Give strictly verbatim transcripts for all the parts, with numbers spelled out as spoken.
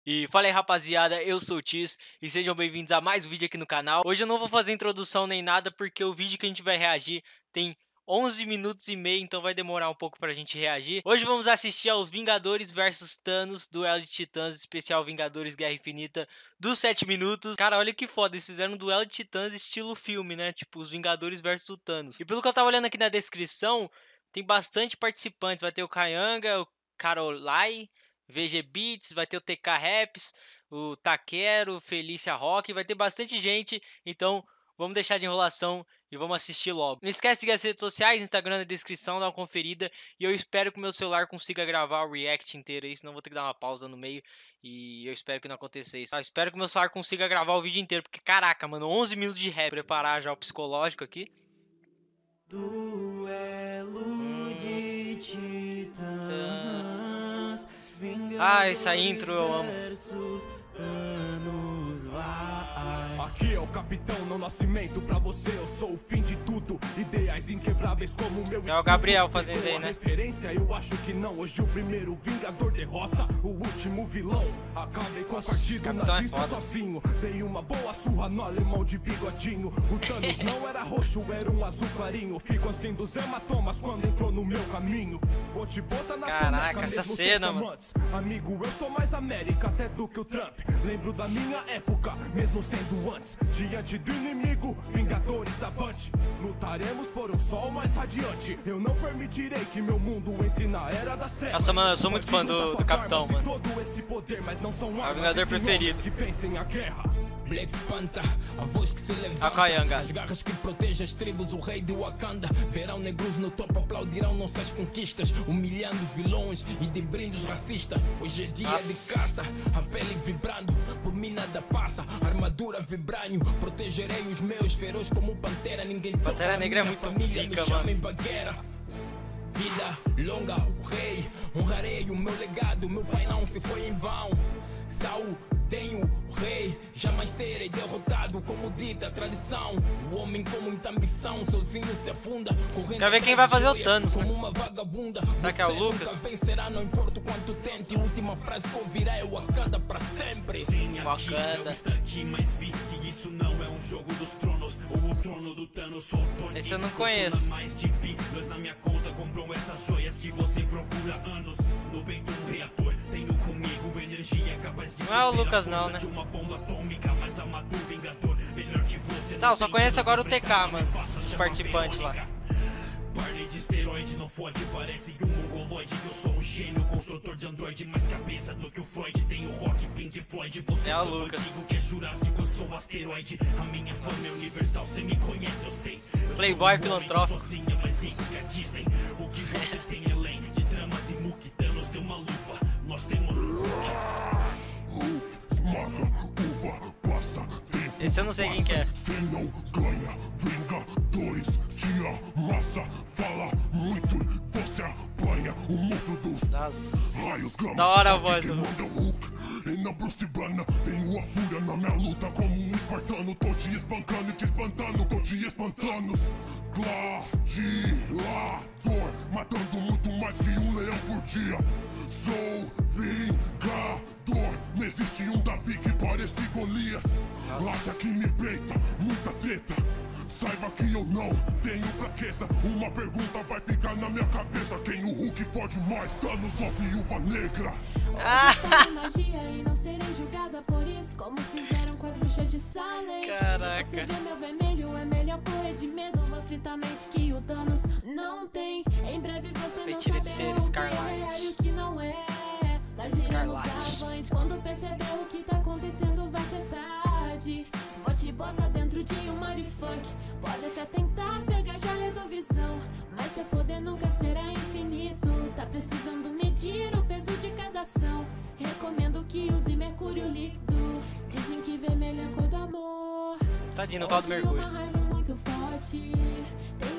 E fala aí, rapaziada, eu sou o Tis e sejam bem-vindos a mais um vídeo aqui no canal. Hoje eu não vou fazer introdução nem nada porque o vídeo que a gente vai reagir tem onze minutos e meio, então vai demorar um pouco pra gente reagir. Hoje vamos assistir aos Vingadores versus Thanos, duelo de titãs, especial Vingadores Guerra Infinita dos sete minutos. Cara, olha que foda, eles fizeram um duelo de titãs estilo filme, né? Tipo, os Vingadores versus o Thanos. E pelo que eu tava olhando aqui na descrição, tem bastante participantes. Vai ter o Kayanga, o Carolai, V G Beats, vai ter o T K Raps, o Taquero, Felícia Rock, vai ter bastante gente, então vamos deixar de enrolação e vamos assistir logo. Não esquece de seguir as redes sociais, Instagram na descrição, dá uma conferida, e eu espero que o meu celular consiga gravar o react inteiro aí, senão vou ter que dar uma pausa no meio, e eu espero que não aconteça isso. Eu espero que o meu celular consiga gravar o vídeo inteiro, porque caraca, mano, onze minutos de rap, preparar já o psicológico aqui. Duelo de titãs. Ah, essa intro eu amo. Aqui é o Capitão, não nascimento pra você. Eu sou o fim de tudo, ideais inquebráveis como o meu. É o Gabriel fazendo isso aí, né? Referência, eu acho que não. Hoje o primeiro Vingador derrota o último vilão. Acabei com o partido nazista sozinho. Dei uma boa surra no alemão de bigodinho. O Thanos não era roxo, era um azul clarinho. Fico assim dos hematomas quando entrou no meu caminho. Vou te botar na Caraca, essa cena, mano. Amigo, eu sou mais América até do que o Trump. Lembro da minha época, mesmo sendo antes. Diante do inimigo, Vingadores avante. Lutaremos por um sol mais radiante. Eu não permitirei que meu mundo entre na era das trevas. Nossa, mano, eu sou muito fã do, do Capitão, mano. Todo esse poder, mas não são é o Vingador preferido. Que pensem a guerra. Black Panther, a voz que se levanta, as garras que protegem as tribos, o rei de Wakanda. Verão negros no topo, aplaudirão nossas conquistas, humilhando vilões e de brindos racistas. Hoje é dia Nossa. de caça, a pele vibrando, por mim nada passa. Armadura vibrânio, protegerei os meus, feroz como pantera. Ninguém toca Pantera Negra é muito família, zica, me chamem bagueira. Vida longa, o rei, honrarei o meu legado. Meu pai não se foi em vão. Saúl, tenho o rei, jamais serei derrotado, como dita a tradição. O homem com muita ambição, sozinho se afunda. Quer ver quem vai fazer o Thanos, né? Como uma vagabunda. Será que é o Lucas? Nunca vencerá, não importa o quanto tente. Última frase que ouvirá é Wakanda pra sempre. Sim, aqui eu estou aqui, mas vi que isso não é um jogo dos tronos. Ou o trono do Thanos, sou o Esse eu não conheço. Mais de pi, nós na minha conta compram essas joias que você procura há anos. No peito um reator, tenho comigo energia capaz de. Não é o Lucas não, né? Tá, eu só conheço agora o T K, mano, os participantes lá. Parley de esteroide, não fode, parece um mongoloide. Eu sou um gênio, construtor de android, mais cabeça do que o Freud. Tenho rock, Pink Floyd, você é o Lucas. Digo que é Jurássico, eu sou asteroide. A minha fama é universal, cê me conhece, eu sei. Eu Playboy filantrópico. Sozinha, mais rico que a Disney. O que você tem é além de dramas e muquitanos. Tem uma luva, nós temos esmaga, uva, passa, tempo. Esse eu não sei quem que é. Cê não ganha, Vingadores, te amassa, fala muito, você apanha o monstro dos Nossa. raios gama. Da hora a voz do Hulk. E na Bruce Banner, tenho a fúria na minha luta como um espartano. Tô te espancando e te espantando, tô te espantando. Gladiador, matando muito mais que um leão por dia. Sou Vingador, não existe um Davi que parece Golias. Acha que me peita, muita treta. Saiba que eu não tenho fraqueza. Uma pergunta vai ficar na minha cabeça: quem o Hulk fode mais? Thanos ou Viúva Negra? Hoje magia e não serei julgada por isso, como fizeram com as bruxas de Salem. Caraca. Se você vê meu vermelho, é melhor correr de medo. Vou fritar mente que o Thanos não tem. Em breve você Feiticeiro não de saberá ser o que é e o que não é. Nós iremos avante. Quando perceber o que tá acontecendo vai ser tarde. Vou te botar dentro de um mindfuck. Pode até tentar pegar joia do visão, mas seu poder nunca será infinito. Tá precisando medir o peso de cada ação. Recomendo que use mercúrio líquido. Dizem que vermelho é a cor do amor. Tadinho, não fala do mercúrio. Uma raiva muito forte. Tenho que avisar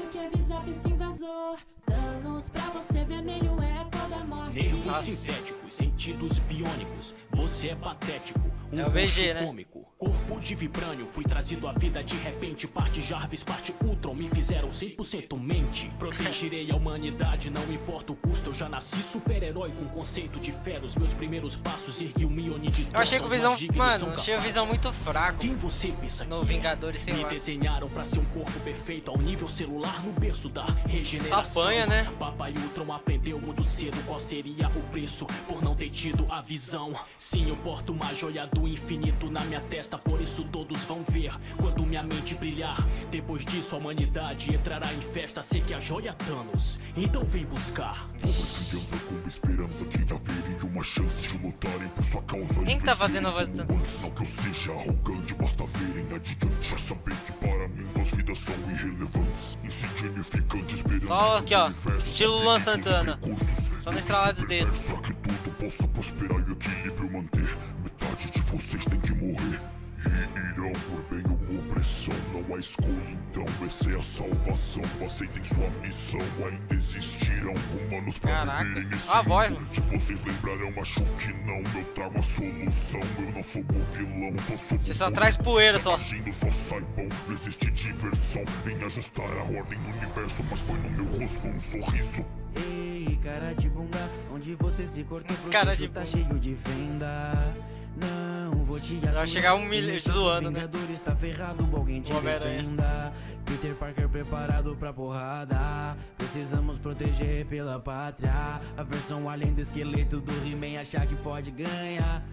avisa pra esse invasor. Thanos, pra você vermelho é toda morte. Nervos Nossa. sintéticos, sentidos biônicos. Você é patético, um É o V G, roxo né? cômico. Corpo de vibrânio, fui trazido à vida de repente. Parte Jarvis, parte Ultron, me fizeram cem por cento mente. Protegerei a humanidade, não importa o custo. Eu já nasci super-herói com conceito de fera. Os meus primeiros passos ergui o Mione de Eu achei que o todas, Visão, mas dignos mano, são achei o capazes. Visão muito fraco Quem você pensa no que Vingadores, é? sei Me lá. desenharam pra ser um corpo perfeito ao nível celular no berço da regeneração. Só apanha, né? Papai Ultron aprendeu muito cedo qual seria o preço por não ter tido a visão. Sim, eu porto uma joia do infinito na minha testa, por isso todos vão ver quando minha mente brilhar. Depois disso a humanidade entrará em festa. Sei que a joia Thanos, então vem buscar. Poucas crianças com esperança que haverem uma chance de lutarem por sua causa. Quem que tá fazendo a voz do Thanos? Antes não que eu seja arrogante, basta verem adiante. Já saber que para mim suas vidas são irrelevantes. Insignificante esperança. Só aqui, ó, do universo, estilo sem Luan todos os Santana. recursos. Só no estralar de dedos. Pra que tudo possa prosperar e o equilíbrio manter. Metade de vocês tem que morrer. E irão por bem ou opressão. Não há escolha então, essa é a salvação. Aceitem sua missão, ainda existirão humanos pra Caraca, viverem nesse a voz, mundo. De vocês lembrarão, acho que não. Eu trago a solução, eu não sou o vilão, só sou Você o só bom. traz poeira, Está só. agindo, só saibam, não existe diversão em ajustar a ordem do universo. Mas põe no meu rosto um sorriso. Ei, cara de bunda, onde você se cortou pro Cara queixo de tá bunda. cheio de venda. Não vou te Vai chegar um milhão zoando, né? Vingadores tá ferrado, alguém te O Homem-Aranha. defenda. Peter Parker preparado pra porrada. Precisamos proteger pela pátria. A versão além do esqueleto do He-Man achar que pode ganhar.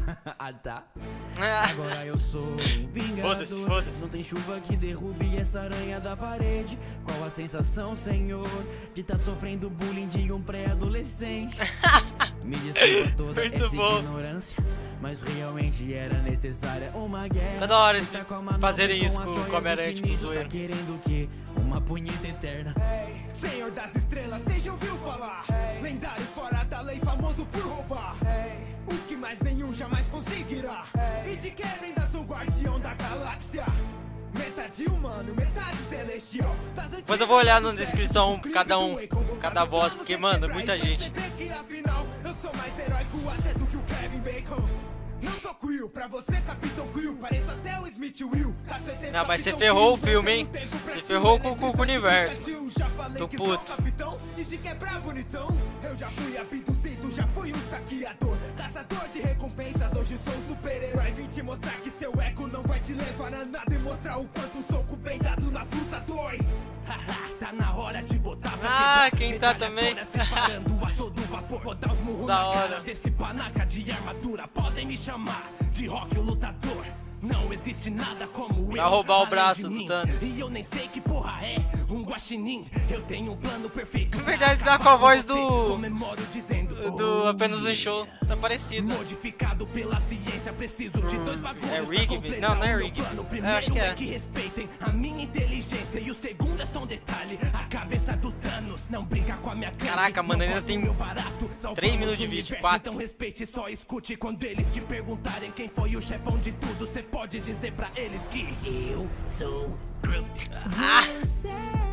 Ah tá. Agora eu sou um vingador. Foda-se, foda-se. Não tem chuva que derrube essa aranha da parede. Qual a sensação, senhor, de tá sofrendo bullying de um pré-adolescente? Me desculpa toda Muito essa bom. ignorância, mas realmente era necessária uma guerra. Toda hora eles Você tá com a manobra fazerem isso as com o joias do Homem-Aranha, tipo, infinito, zoeira. Tá querendo o quê? Uma punheta eterna. Senhor das estrelas, cê já ouviu falar? Lendário fora da lei, famoso por roubar. O que mais nenhum jamais conseguirá. E de quebra ainda sou guardião da galáxia. Metade humano, metade celestial. Depois eu vou olhar na descrição cada um, cada voz, porque, mano, é muita gente. Que afinal eu sou mais heróico até do que o Kevin Bacon. Não sou Quill, pra você Capitão Quill, pareço até o Smith Will. Não, mas você ferrou o filme, hein? Você ferrou com, com o universo. Tô puto. Capitão, e de quebrar bonitão. Eu já fui abduzido, já fui um saqueador, caçador de recompensas, hoje sou um super-herói. Vim te mostrar que seu eco não vai te levar a nada e mostrar o quanto um soco bem dado na fuça dói. Haha, tá na hora de botar pra Ah, quebrar. quem tá também? Metralhadora se parando a todo vapor. Vou dar os murros Da na hora. cara desse panaca de armadura. Podem me chamar de Rock o Lutador. Não existe nada como Pra eu, roubar o além braço de do mim. Thanos. E eu nem sei que porra é um guaxinim. Eu tenho um plano perfeito. Na pra verdade, tá acabar com a voz você. do- Comemoro dizendo, Do oh, Apenas um yeah. Show. Tá parecido. Modificado pela ciência, preciso de dois bagulhos É pra Rigby? completar Não, não é o meu Rigby. plano. Eu Primeiro acho que é. é que respeitem a minha inteligência e o segundo é só um detalhe, a cabeça do Thanos. Não brinca com a minha carne, Caraca, mano, não ainda corta tem o meu barato. Salvamos três minutos de o vídeo, universo, quatro. Então respeite e só escute quando eles te perguntarem quem foi o chefão de tudo. Cê pode dizer pra eles que eu sou Groot. Você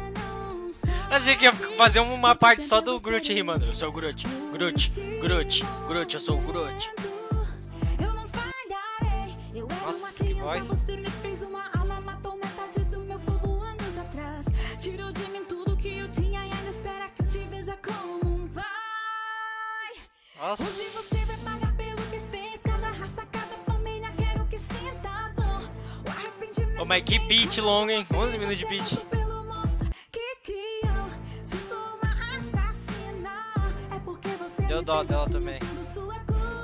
não sabe. Achei que ia fazer uma parte só do Groot rimando. Eu sou o Groot, Groot, Groot, Groot, eu sou o Groot. Eu não falharei. Eu era Nossa, uma que criança, voz. você me fez uma alma, matou metade do meu povo anos atrás. Tirou de mim tudo que eu tinha e ainda espera que eu te veja como um pai. Hoje Nossa. você vai pagar pelo que fez. Cada raça, cada família, quero que sinta a dor. O arrependimento. Ô, mas que beat longo, hein? onze minutos de beat. Pelo monstro que criou. Se sou uma assassina, é porque você Deu me dó fez dela assim, também. é tudo sua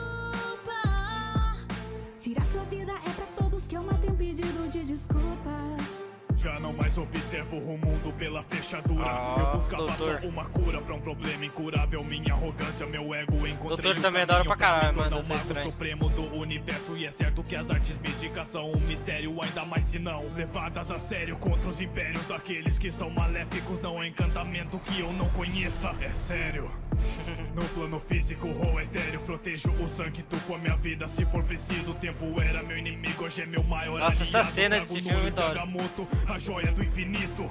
culpa. Tirar sua vida é pra todos que eu não tenho pedido de desculpas. Já não mais observo o mundo pela fechadura. Ah, Eu buscava doutor. só uma cura pra um problema incurável. Minha arrogância, meu ego, encontrei Doutor o também é da hora caminho pra caralho, me tornar mano, o Doutor mago Estranho. supremo do universo. E é certo que as artes místicas são um mistério, ainda mais se não levadas a sério contra os impérios daqueles que são maléficos. Não é encantamento que eu não conheça, é sério. No plano físico ou etéreo, protejo o Sancto com a minha vida. Se for preciso, o tempo era meu inimigo, hoje é meu maior Nossa, essa aliado. cena Trago desse no filme é olho de da hora. Agamotto, a joia do infinito.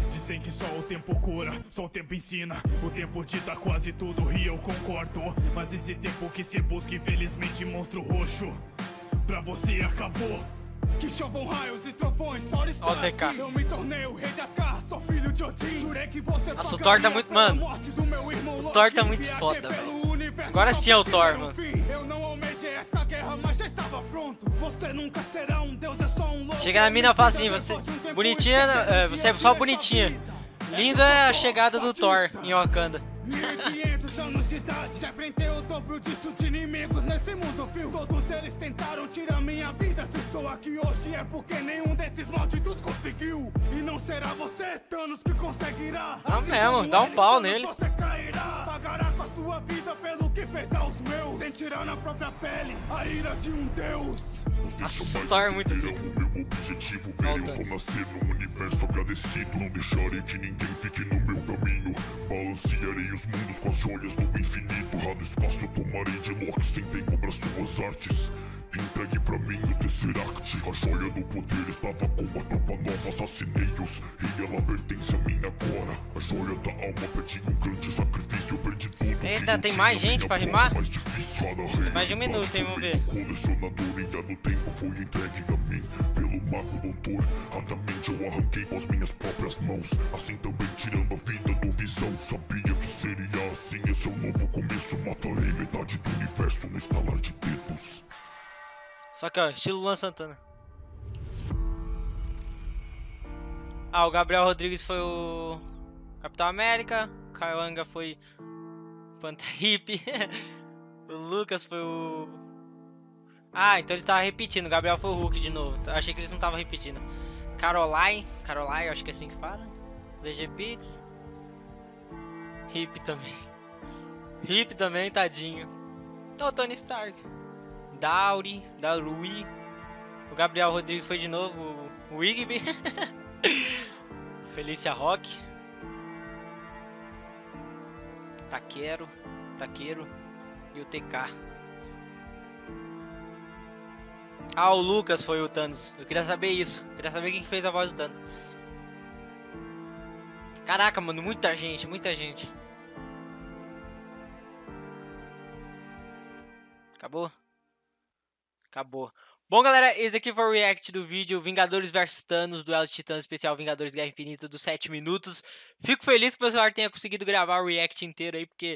Dizem que só o tempo cura, só o tempo ensina. O tempo dita quase tudo e eu concordo. Mas esse tempo que se busca, infelizmente, monstro roxo, pra você acabou. Que chovam raios e trovões, Thor está aqui. Eu me tornei o rei das garras, sou filho de Odin. Jurei que você Nossa, o Thor tá muito, mano. O Thor tá muito foda, velho. Agora sim é o Thor, mano. Eu não almejei essa guerra, mas já estava pronto. Você nunca será um deus, é só um louco. Chega na mina e fala assim, você bonitinha, é, você é só bonitinha. Linda é a chegada do Thor em Wakanda. mil e quinhentos anos de idade, já enfrentei o dobro disso de inimigos nesse mundo, viu? Todos eles tentaram tirar minha vida. Se estou aqui hoje é porque nenhum desses malditos conseguiu. E não será você, Thanos, que conseguirá. Não mesmo, dá um pau nele. Você cairá, pagará com a sua vida pelo que fez aos meus. Sentirá na própria pele a ira de um deus. Nossa, o Thor é muito assim. O meu objetivo, ver eu só nascer num universo agradecido. Não deixarei que ninguém fique no meu caminho. Balancearei os mundos com as joias do infinito. Lá no espaço eu tomarei de Loki sem tempo para suas artes. Entregue pra mim o Tesseract. A joia do poder estava com a tropa nova. Assassinei-os e ela pertence a mim agora. A joia da alma pedi um grande sacrifício. Eu perdi tudo. Eita, tem mais gente pra rimar? Mais difícil, tem mais de um minuto, hein? Vamos ver. O colecionador e a do tempo foi entregue a mim pelo mago doutor. Radamente eu arranquei com as minhas próprias mãos. Assim também tirando a vida do Visão. Sabia que seria assim, esse é o novo começo. Matarei metade do universo no estalar de dedos. Só que, ó, estilo Luan Santana. Ah, o Gabriel Rodrigues foi o Capitão América. O Kaiwanga foi Panta Hippie. O Lucas foi o... Ah, então ele tava repetindo. O Gabriel foi o Hulk de novo. Eu achei que eles não estavam repetindo. Caroline. Caroline, eu acho que é assim que fala. V G Beats. Hippie também. Hippie também, tadinho. O Tony Stark. Dauri, Darui. O Gabriel Rodrigues foi de novo. O Wigby. Felícia Rock. Taquero. Taqueiro. E o T K. Ah, o Lucas foi o Thanos. Eu queria saber isso. Eu queria saber quem fez a voz do Thanos. Caraca, mano. Muita gente, muita gente. Acabou? Acabou. Bom, galera, esse aqui foi o react do vídeo Vingadores versus Thanos, Duelo de Titãs especial Vingadores Guerra Infinita dos sete minutos. Fico feliz que o meu celular tenha conseguido gravar o react inteiro aí, porque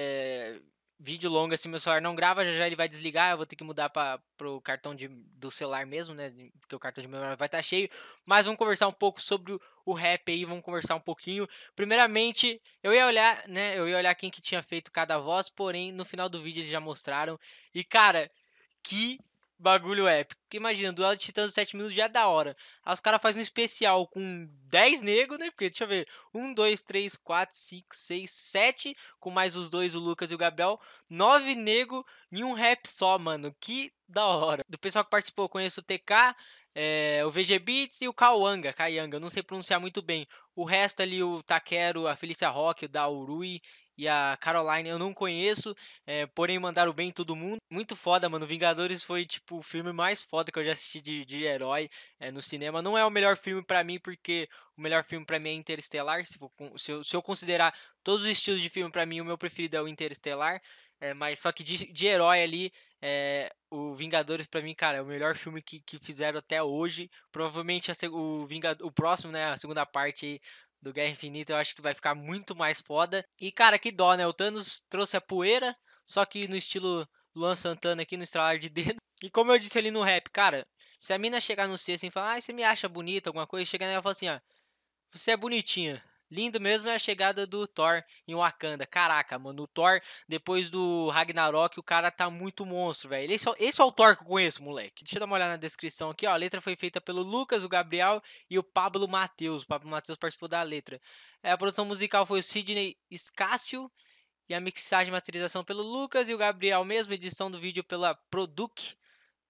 é, vídeo longo assim meu celular não grava, já já ele vai desligar, eu vou ter que mudar para pro cartão de, do celular mesmo, né, porque o cartão de memória vai estar cheio. Mas vamos conversar um pouco sobre o, o rap aí, vamos conversar um pouquinho. Primeiramente, eu ia olhar, né, eu ia olhar quem que tinha feito cada voz, porém no final do vídeo eles já mostraram. E cara, que bagulho épico. Porque imagina, Duelo de Titãs sete minutos já é da hora. Aí os caras fazem um especial com dez negros, né? Porque, deixa eu ver, um, dois, três, quatro, cinco, seis, sete, com mais os dois, o Lucas e o Gabriel. nove negros em um rap só, mano. Que da hora. Do pessoal que participou, eu conheço o T K, é, o V G Beats e o Kaiwanga. Kaiwanga, eu não sei pronunciar muito bem. O resto ali, o Taquero, a Felícia Rock, o Daurui e a Caroline eu não conheço, é, porém mandaram bem todo mundo. Muito foda, mano. Vingadores foi, tipo, o filme mais foda que eu já assisti de, de herói é, no cinema. Não é o melhor filme pra mim, porque o melhor filme pra mim é Interestelar. Se, for, se, eu, se eu considerar todos os estilos de filme, pra mim, o meu preferido é o Interestelar. É, mas só que de, de herói ali, é, o Vingadores pra mim, cara, é o melhor filme que, que fizeram até hoje. Provavelmente a, o, Vingador, o próximo, né, a segunda parte aí do Guerra Infinita, eu acho que vai ficar muito mais foda. E, cara, que dó, né? O Thanos trouxe a poeira, só que no estilo Luan Santana aqui, no estralar de dedo. E como eu disse ali no rap, cara, se a mina chegar no C assim e falar, ah, você me acha bonita, alguma coisa, chega nela e fala assim, ó, você é bonitinha. Lindo mesmo é a chegada do Thor em Wakanda. Caraca, mano, o Thor, depois do Ragnarok, o cara tá muito monstro, velho. Esse, é, esse é o Thor que eu conheço, moleque. Deixa eu dar uma olhada na descrição aqui, ó. A letra foi feita pelo Lucas, o Gabriel e o Pablo Matheus. O Pablo Matheus participou da letra. É, a produção musical foi o Sidney Escácio. E a mixagem e masterização pelo Lucas e o Gabriel mesmo. Edição do vídeo pela Produc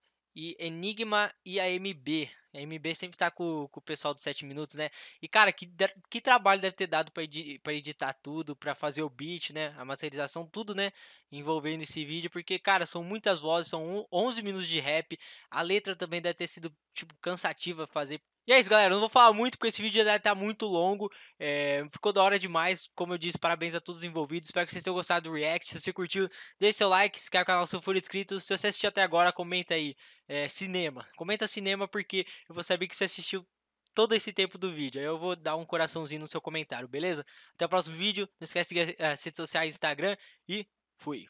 e Enigma e a M B. A M B sempre tá com, com o pessoal dos sete minutos, né? E, cara, que, que trabalho deve ter dado pra, edi pra editar tudo, pra fazer o beat, né? A masterização, tudo, né? Envolvendo esse vídeo, porque, cara, são muitas vozes, são onze minutos de rap. A letra também deve ter sido, tipo, cansativa fazer E é isso, galera, eu não vou falar muito porque esse vídeo já tá muito longo, é, ficou da hora demais, como eu disse, parabéns a todos os envolvidos, espero que vocês tenham gostado do react, se você curtiu, deixe seu like, se inscreve no canal se não for inscrito, se você assistiu até agora, comenta aí, é, cinema, comenta cinema porque eu vou saber que você assistiu todo esse tempo do vídeo, aí eu vou dar um coraçãozinho no seu comentário, beleza? Até o próximo vídeo, não esquece de seguir as redes sociais, Instagram e fui!